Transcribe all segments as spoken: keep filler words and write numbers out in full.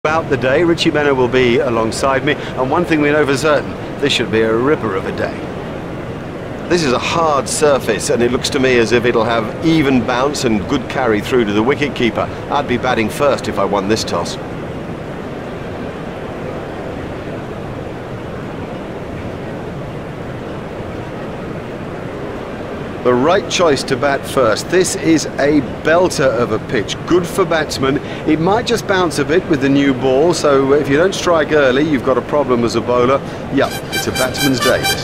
Throughout the day, Richie Benaud will be alongside me, and one thing we know for certain, this should be a ripper of a day. This is a hard surface, and it looks to me as if it'll have even bounce and good carry through to the wicket-keeper. I'd be batting first if I won this toss. The right choice to bat first. This is a belter of a pitch, good for batsmen. It might just bounce a bit with the new ball, so if you don't strike early, you've got a problem as a bowler. Yup, it's a batsman's day, this.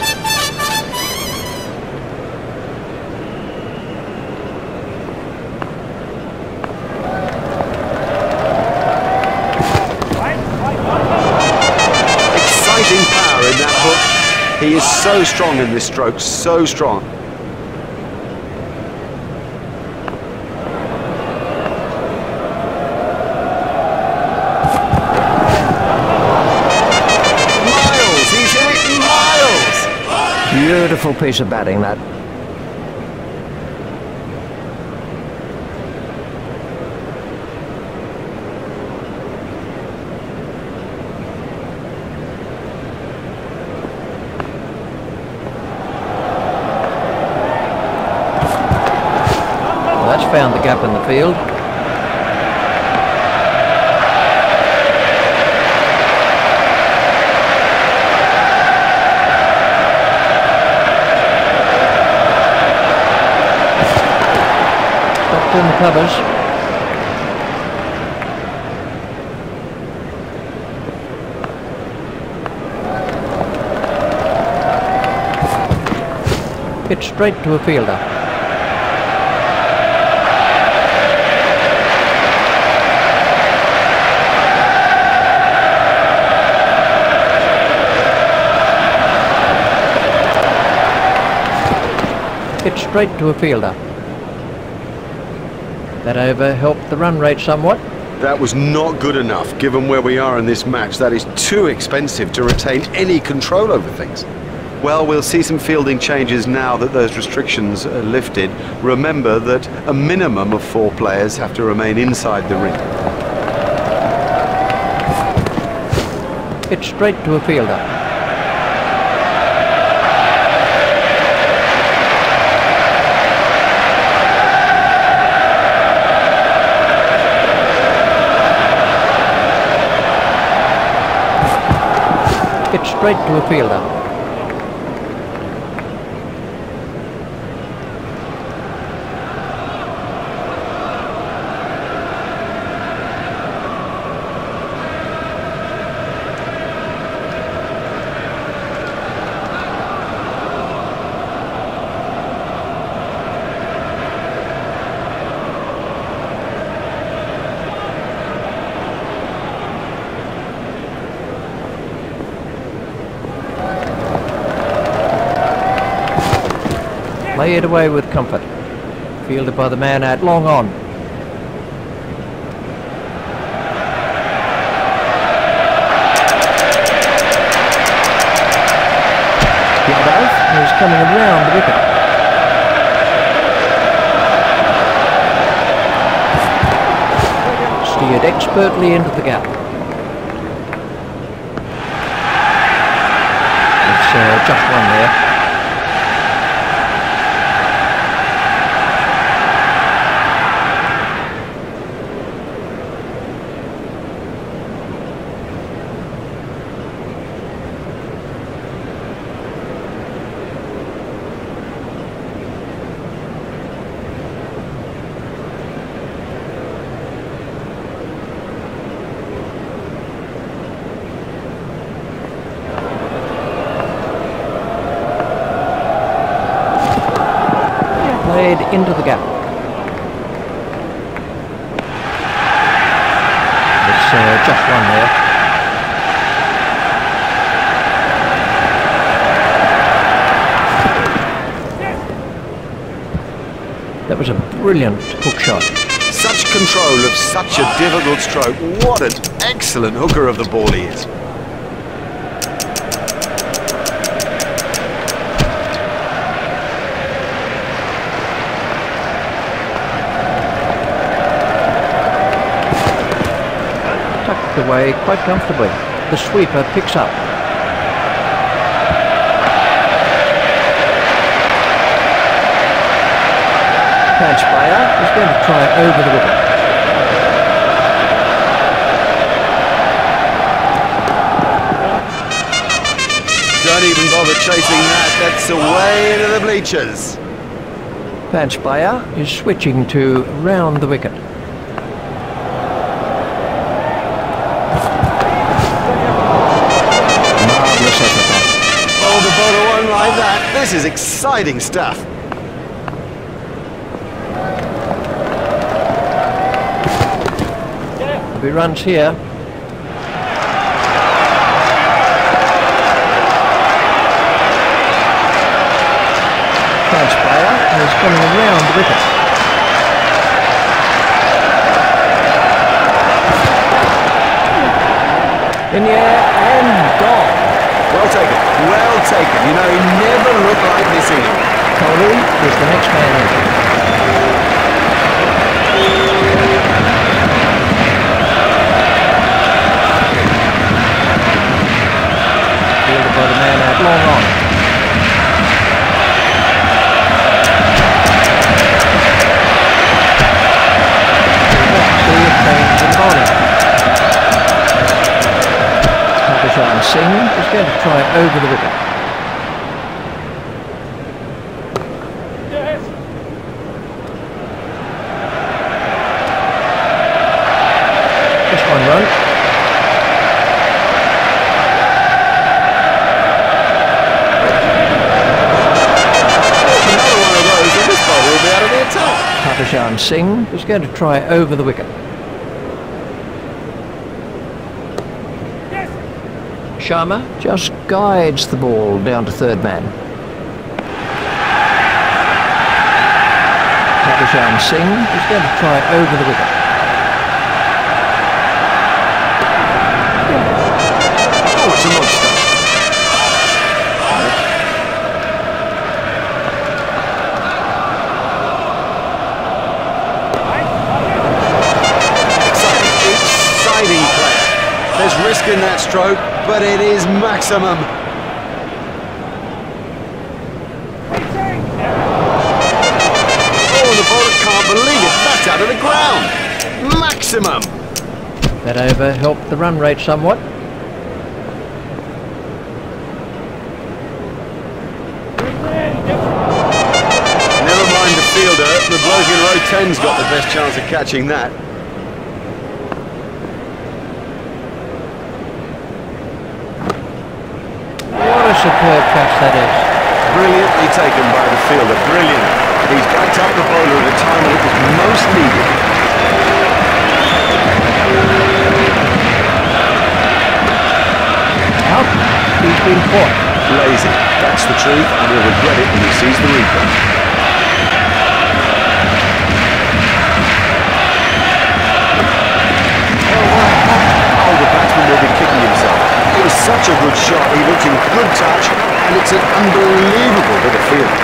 Exciting power in that hook. He is so strong in this stroke, so strong. Beautiful piece of batting, that. Well, that's found the gap in the field. In the covers. Hit straight to a fielder. Hit straight to a fielder. That over helped the run rate somewhat. That was not good enough, given where we are in this match. That is too expensive to retain any control over things. Well, we'll see some fielding changes now that those restrictions are lifted. Remember that a minimum of four players have to remain inside the ring. Hit straight to a fielder. Hit straight to a fielder. Play it away with comfort. Fielded by the man out long on. Yadav is coming around the wicket. Steered expertly into the gap. It's uh, just one there. Played into the gap. It's uh, just one there. That was a brilliant hook shot. Such control of such a difficult stroke. What an excellent hooker of the ball he is. knocked away quite comfortably. The sweeper picks up. Catch player is going to try over the wicket. Don't even bother chasing that. That's away into the bleachers. Patch player is switching to round the wicket. Marvellous effort. Oh, the bowler won't like that. This is exciting stuff. If he runs here, catch player is coming around the wicket. In the air and gone. Well taken, well taken. You know, he never looked like missing him. Kohli is the next man in. Fielded by the man out long on. Harbhajan Singh is going to try over the wicket. Just one run. Another one of those, and this bowler will be out of the attack. Harbhajan Singh is going to try over the wicket. Sharma just guides the ball down to third man. Harbhajan Singh is going to try over the wicket. Oh, it's a monster. Exciting, exciting play. There's risk in that stroke, but it is maximum. Oh, the bowler can't believe it. That's out of the ground. Maximum. That over helped the run rate somewhat. Never mind the fielder. The bloke in row ten's got the best chance of catching that. What a superb catch that is. Brilliantly taken by the fielder. Brilliant. He's backed up the bowler at a time when it was most needed. Out. He's been caught. Lazy. That's the truth, and he'll regret it when he sees the replay. Oh, the batsman will be kicking himself. It was such a good shot. He looked in good touch, and it's an unbelievable bit of fielding.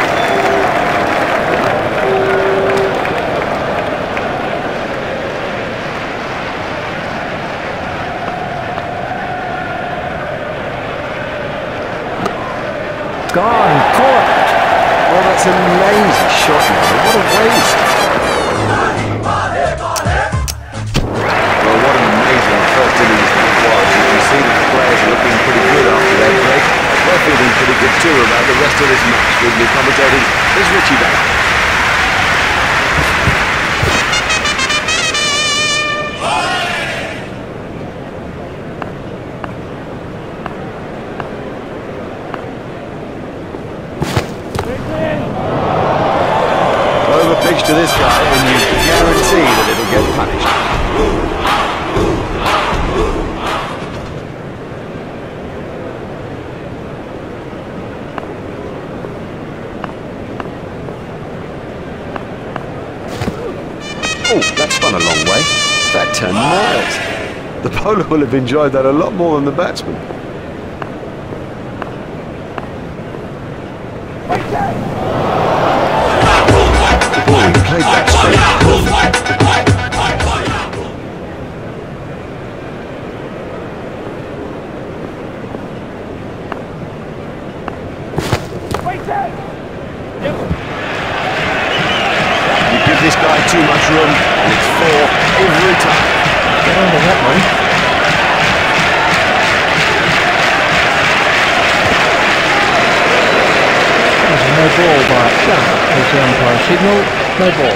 Gone. Caught. Well, that's an amazing shot, man. What a waste. Well, what an amazing first innings that was. You can see that the players are looking pretty good after their break. They're feeling pretty good too about the rest of this match. With me commentating is Richie Baker. Pitch to this guy, and you guarantee that it'll get punished. Oh, that's spun a long way. That ten miles. The bowler will have enjoyed that a lot more than the batsman. Oh, he played that straight. signal, no ball.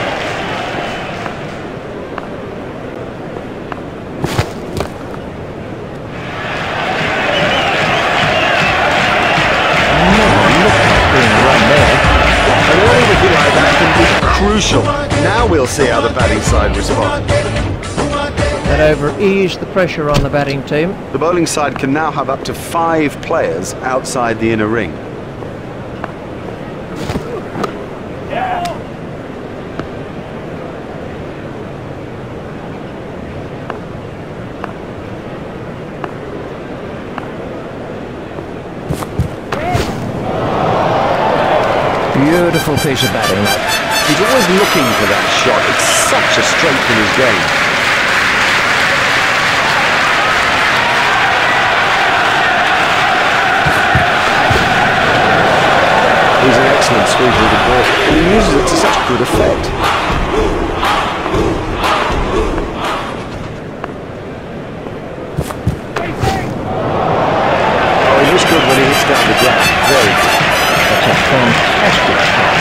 Crucial. Now we'll see how the batting side respond. That over eased the pressure on the batting team. The bowling side can now have up to five players outside the inner ring. Beautiful piece of batting, that. He's always looking for that shot. It's such a strength in his game. He's an excellent sweeper of the ball, and he uses it to such good effect. Oh, he looks good when he hits down the ground. Very good. That's a fantastic shot.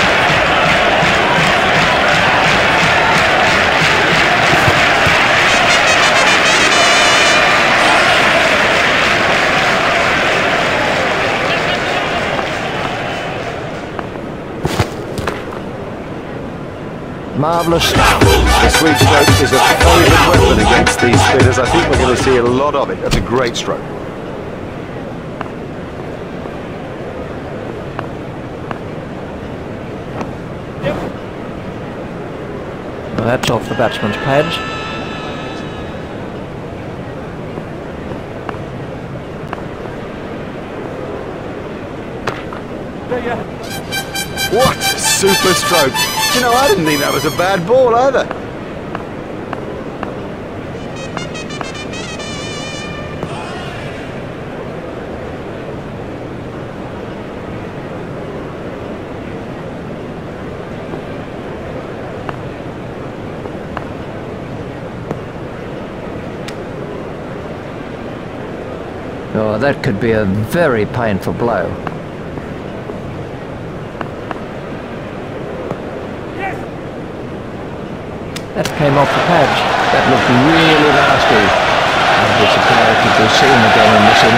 Marvellous stuff. The sweep stroke is a favourite weapon against these spinners. I think we're going to see a lot of it. That's a great stroke. Well, that's off the batsman's pads. What a super stroke. You know, I didn't think that was a bad ball either. Oh, that could be a very painful blow. That came off the pads. That looked really nasty. I'd be surprised if we see him again in this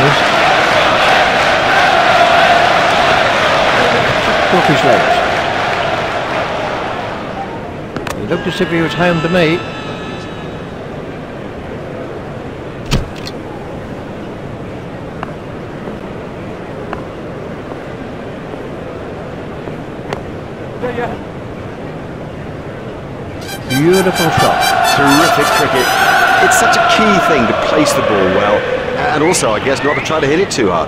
innings. Took his legs. He looked as if he was home to me. Beautiful shot. Terrific cricket. It's such a key thing to place the ball well, and also, I guess, not to try to hit it too hard.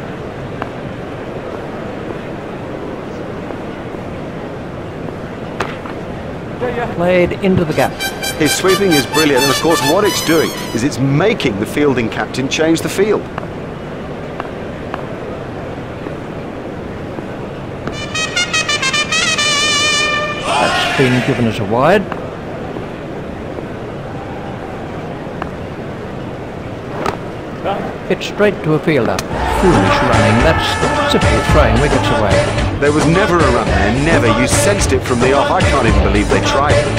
Played into the gap. His sweeping is brilliant, and of course what it's doing is it's making the fielding captain change the field. That's been given as a wide. Hit straight to a fielder. Foolish running. That's simply throwing wickets away. There was never a run there, never. You sensed it from the off. I can't even believe they tried it.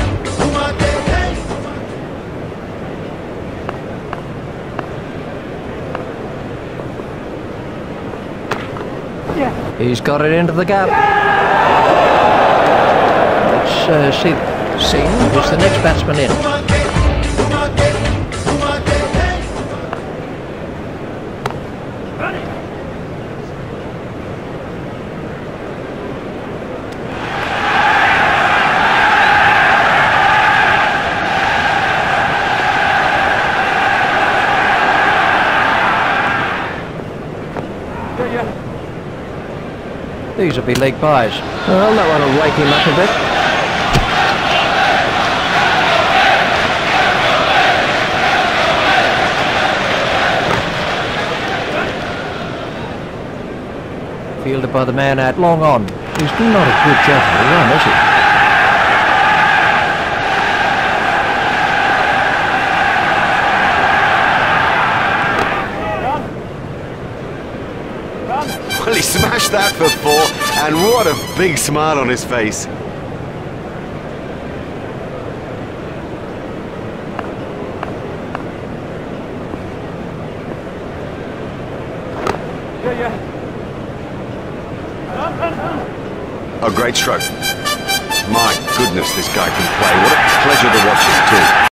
Yeah. He's got it into the gap. Let's uh, see. See who's the next batsman in. These will be leg byes. Well, that one will wake him up a bit. Fielded by the man out long on. He's not a good job of the run, is he? Well, he smashed that for four, and what a big smile on his face. A great stroke. My goodness, this guy can play. What a pleasure to watch him too.